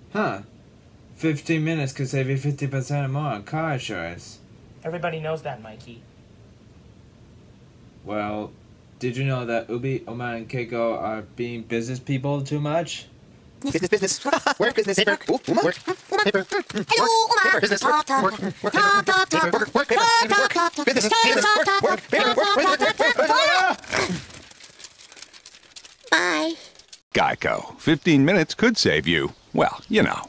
Huh. 15 minutes could save you 50% more on car insurance. Everybody knows that, Mikey. Well, did you know that Ubi, Oma, and Keiko are being business people too much? Business. Work, business, paper. Ooh, work, paper. Hello, Oma. Paper, business, work, work, Talk, talk, talk, paper, work, paper, business, work, paper, Bye. GEICO. 15 minutes could save you, well, you know.